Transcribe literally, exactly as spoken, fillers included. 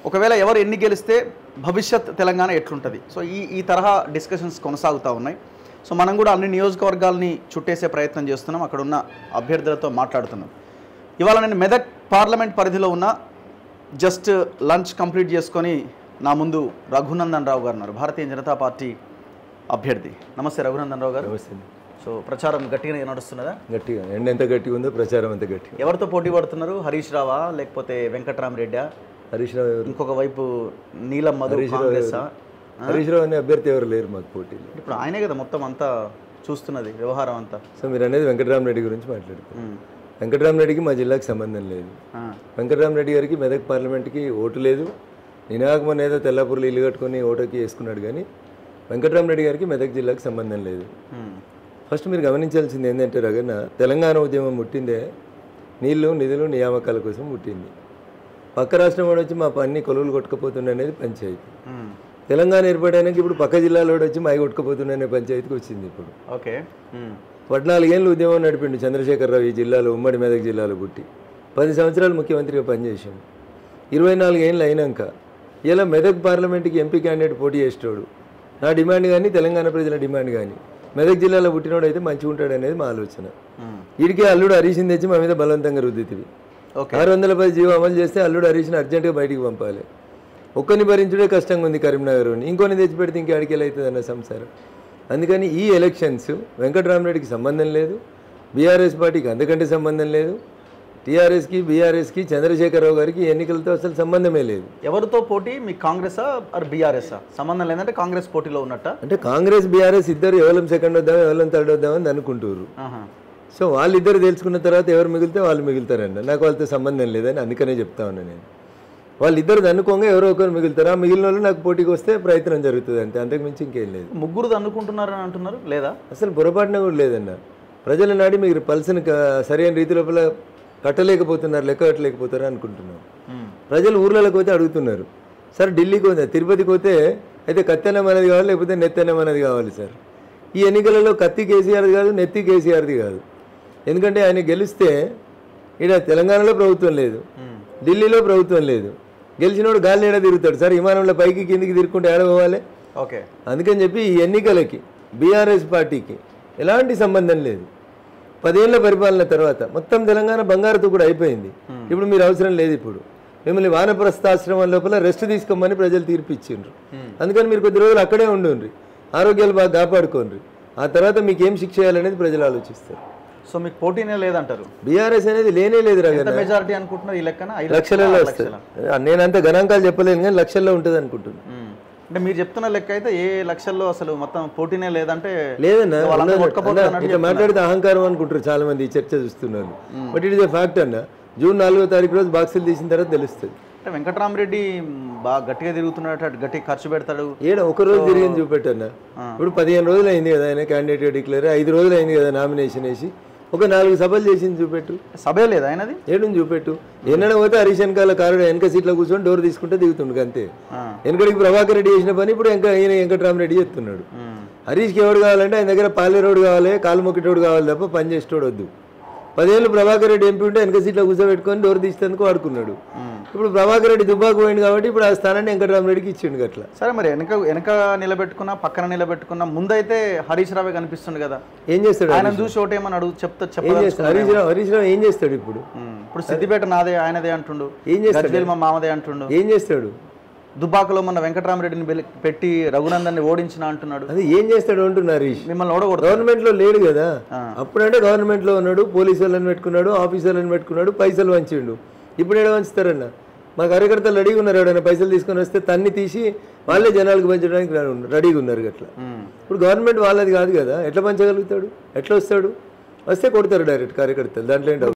ఒకవేళ ఎవరు ఎన్ని గెలిస్తే భవిష్యత్ తెలంగాణ ఎట్లుంటుంది? సో ఈ ఈ తరహా డిస్కషన్స్ కొనసాగుతూ ఉన్నాయి. సో మనం కూడా అన్ని నియోజకవర్గాల్ని చుట్టేసే ప్రయత్నం చేస్తున్నాం, అక్కడ ఉన్న అభ్యర్థులతో మాట్లాడుతున్నాం. ఇవాళ నేను మెదక్ పార్లమెంట్ పరిధిలో ఉన్న జస్ట్ లంచ్ కంప్లీట్ చేసుకొని నా ముందు రఘునందన్ రావు గారు ఉన్నారు, భారతీయ జనతా పార్టీ అభ్యర్థి. నమస్తే రఘునందన్ రావు గారు. నమస్తే. సో ప్రచారం గట్టిగా నడుస్తున్నదా? గట్టిగా, ఎండ ఎంత గట్టిగా ఉందో ప్రచారం అంత గట్టిగా. ఎవరితో పోటీ పడుతున్నారు? హరీష్ రావా లేకపోతే వెంకట్రామరెడ్డి? హరీష్ రావు ఎవరు? ఇంకొక వైపు నీలం మధు. హరీష్ రావు అనే అభ్యర్థి ఎవరు లేరు మాకు పోటీలో. ఇప్పుడు ఆయనే కదా మొత్తం అంతా చూస్తున్నది, వ్యవహారం అంతా. సో మీరు అనేది వెంకటరామరెడ్డి గురించి మాట్లాడుతారు. వెంకటరామరెడ్డికి మా జిల్లాకు సంబంధం లేదు. వెంకటరామరెడ్డి గారికి మెదక్ పార్లమెంట్కి ఓటు లేదు. నినాకమని ఏదో తెల్లాపూర్లు ఇల్లు కట్టుకొని ఓటుకి వేసుకున్నాడు, కానీ వెంకటరామరెడ్డి గారికి మెదక్ జిల్లాకు సంబంధం లేదు. ఫస్ట్ మీరు గమనించాల్సింది ఏంటంటే రగన్న, తెలంగాణ ఉద్యమం పుట్టిందే నీళ్లు నిధులు నియామకాల కోసం పుట్టింది. పక్క రాష్ట్రం వాడు వచ్చి మా పన్ని కొలువులు కొట్టుకుపోతుండే అనేది పంచాయతీ. తెలంగాణ ఏర్పడడానికి ఇప్పుడు పక్క జిల్లాలో వచ్చి మాయి కొట్టుకుపోతుండే అనే పంచాయతీకి వచ్చింది. ఇప్పుడు ఓకే పద్నాలుగేళ్ళు ఉద్యమం నడిపిండు చంద్రశేఖరరావు ఈ జిల్లాలో, ఉమ్మడి మెదక్ జిల్లాలో పుట్టి పది సంవత్సరాలు ముఖ్యమంత్రిగా పనిచేసాడు. ఇరవై నాలుగేళ్ళు అయినాక ఇలా మెదక్ పార్లమెంట్కి ఎంపీ క్యాండిడేట్ పోటీ చేసేవాడు. నా డిమాండ్ కానీ తెలంగాణ ప్రజల డిమాండ్ కానీ మెదక్ జిల్లాలో పుట్టినోడు అయితే మంచిగా ఉంటాడు అనేది మా ఆలోచన. వీడికి అల్లుడు హరీష్ని తెచ్చి మా మీద బలవంతంగా రుద్దితివి. ఆరు వందల పది జీవో అమలు చేస్తే అల్లుడు హరీష్ని అర్జెంటుగా బయటికి పంపాలి. ఒక్కరిని భరించుడే కష్టంగా ఉంది కరీంనగర్, ఇంకొని తెచ్చిపెడితే ఇంకెడికి అవుతుంది అన్న సంసారం. అందుకని ఈ ఎలక్షన్స్ వెంకటరామరెడ్డికి సంబంధం లేదు, బీఆర్ఎస్ పార్టీకి అంతకంటే సంబంధం లేదు, టీఆర్ఎస్కి బీఆర్ఎస్కి చంద్రశేఖరరావు గారికి ఎన్నికలతో అసలు సంబంధమే లేదు. ఎవరితో పోటీ? మీ కాంగ్రెసా ఆర్ బీఆర్ఎస్ఆ? సంబంధం లేదంటే కాంగ్రెస్ పోటీలో ఉన్నట్ట? అంటే కాంగ్రెస్ బీఆర్ఎస్ ఇద్దరు ఎవరం సెకండ్ వద్దాం ఎవరం థర్డ్ వద్దామని అనుకుంటారు. సో వాళ్ళిద్దరు తెలుసుకున్న తర్వాత ఎవరు మిగిలితే వాళ్ళు మిగులుతారన్న. నాకు వాళ్ళతో సంబంధం లేదని అందుకనే చెప్తా ఉన్నా నేను. వాళ్ళిద్దరు దన్నుకోగా ఎవరో ఒకరు మిగులుతారు. ఆ మిగిలిన వాళ్ళు నాకు పోటీకి వస్తే ప్రయత్నం జరుగుతుంది అంతే, అంతకు మించి ఇంకేం లేదు. ముగ్గురు దన్నుకుంటున్నారని అంటున్నారు, లేదా? అసలు పొరపాటున కూడా లేదన్న. ప్రజల నాడి మీరు పల్సని సరైన రీతి లోపల కట్టలేకపోతున్నారు, లెక్క కట్టలేకపోతారు అనుకుంటున్నాం. ప్రజలు ఊర్లలోకి పోతే అడుగుతున్నారు, సార్ ఢిల్లీకి పోతే తిరుపతికి పోతే అయితే కత్తెన్నం అనేది కావాలి లేకపోతే నెత్తెన్నం అనేది కావాలి సార్. ఈ ఎన్నికలలో కత్తి కేసీఆర్ది కాదు, నెత్తి కేసీఆర్ది కాదు. ఎందుకంటే ఆయన గెలిస్తే ఇక్కడ తెలంగాణలో ప్రభుత్వం లేదు, ఢిల్లీలో ప్రభుత్వం లేదు. గెలిచినోడు గాలి ఏడా తిరుగుతాడు సార్, విమానంలో పైకి కిందికి తిరుగుకుంటే ఏడ పోవాలి? ఓకే. అందుకని చెప్పి ఈ ఎన్నికలకి బీఆర్ఎస్ పార్టీకి ఎలాంటి సంబంధం లేదు. పదేళ్ల పరిపాలన తర్వాత మొత్తం తెలంగాణ బంగారుతో కూడా అయిపోయింది. ఇప్పుడు మీరు అవసరం లేదు. ఇప్పుడు మిమ్మల్ని వానప్రస్థాశ్రమం లోపల రెస్ట్ తీసుకోమని ప్రజలు తీర్పు ఇచ్చిండ్రు. అందుకని మీరు కొద్ది రోజులు అక్కడే ఉండండి, ఆరోగ్యాలు బాగా కాపాడుకోండి. ఆ తర్వాత మీకు ఏం శిక్ష చేయాలనేది ప్రజలు ఆలోచిస్తారు. సో మీకు పోటీనే లేదంటారు? బీఆర్ఎస్ అనేది లేనే లేదు రగన్న. మెజారిటీ అనుకుంటున్నారు ఈ లెక్కన? లక్షలలో వస్తుంది. నేనంత గణాంకాలు చెప్పలేను కానీ లక్షల్లో ఉంటుంది అనుకుంటున్నాను. అంటే మీరు చెప్తున్న లెక్క అయితే ఏ లక్షల్లో అసలు మొత్తం పోటీనే లేదంటే లేదన్నా. ఇట్లా మాట్లాడితే అహంకారం అనుకుంటారు చాలా మంది ఈ చర్చ చూస్తున్నారు. But it is a fact అన్న. జూన్ నాలుగో తారీఖు రోజు బాక్సులు తీసిన తర్వాత తెలుస్తుంది. అంటే వెంకటరామరెడ్డి బాగా గట్టిగా తిరుగుతున్నట్టు, గట్టిగా ఖర్చు పెడతాడు. ఏడా ఒక రోజు తిరిగింది చూపెట్టన్నా. ఇప్పుడు పదిహేను రోజులు అయింది కదా ఆయన క్యాండిడేట్ డిక్లేర్, ఐదు రోజులు అయింది కదా నామినేషన్ వేసి, ఒక నాలుగు సభలు చేసింది చూపెట్టు. సభే లేదా ఆయనది? ఏడు చూపెట్టు. ఎన్నడ పోతే హరీష్ వెనకాల కారు వెనక సీట్లో కూర్చొని డోర్ తీసుకుంటే దిగుతుండు అంతే. వెనకడికి ప్రభాకర్ రెడ్డి చేసిన పని ఇప్పుడు ఇంకా ఈయన వెంకటరామరెడ్డి చెప్తున్నాడు. హరీష్కి ఎవడు కావాలంటే ఆయన దగ్గర పాలేరోడు కావాలి, కాలు మొక్కేటోడు కావాలి తప్ప పని చేసేటోడు వద్దు. పదేళ్ళు ప్రభాకర్ రెడ్డి ఎంపీ ఉంటే వెనక సీట్లో కూర్చోబెట్టుకొని డోర్ తీసేందుకు వాడుకున్నాడు. ఇప్పుడు ప్రభాకర్ రెడ్డి దుబ్బాకు పోయింది కాబట్టి ఇప్పుడు ఆ స్థానాన్ని వెంకటరామరెడ్డికి ఇచ్చిండు అట్లా. సరే మరి వెనక వెనక నిలబెట్టుకున్నా పక్కన నిలబెట్టుకున్నా ముందైతే హరీష్ రావే కనిపిస్తుంది కదా, ఏం చేస్తాడు? ఆయన చూసి ఓటేమని అడుగు చెప్తా చెప్పాలి. హరీష్ రావు హరీష్ రావు ఏం చేస్తాడు? ఇప్పుడు ఇప్పుడు సిద్దిపేట నాదే ఆయనదే అంటుండు, ఏం చేస్తాడు? మా మామదే అంటుండు, ఏం చేస్తాడు? దుబ్బాకలో మన వెంకటరామరెడ్డిని పెట్టి రఘునందన్ని ఓడించిన అంటున్నాడు. అది ఏం చేస్తాడు అంటున్నారు. మిమ్మల్ని ఓడకూడదు. గవర్నమెంట్ లో లేడు కదా, అప్పుడంటే గవర్నమెంట్ లో ఉన్నాడు, పోలీసు వాళ్ళని పెట్టుకున్నాడు, ఆఫీసర్లను పెట్టుకున్నాడు, పైసలు వంచిండు. ఇప్పుడు ఏడ వంచుతారన్న? మా కార్యకర్తలు రెడీగా ఉన్నారు. ఎవడైనా పైసలు తీసుకొని వస్తే తన్ని తీసి వాళ్ళే జనాలకు పంచడానికి రెడీగా ఉన్నారు అట్లా. ఇప్పుడు గవర్నమెంట్ వాళ్ళది కాదు కదా, ఎట్లా పంచగలుగుతాడు? ఎట్లా వస్తాడు? వస్తే కొడతారు డైరెక్ట్ కార్యకర్తలు, దాంట్లో ఏంటి?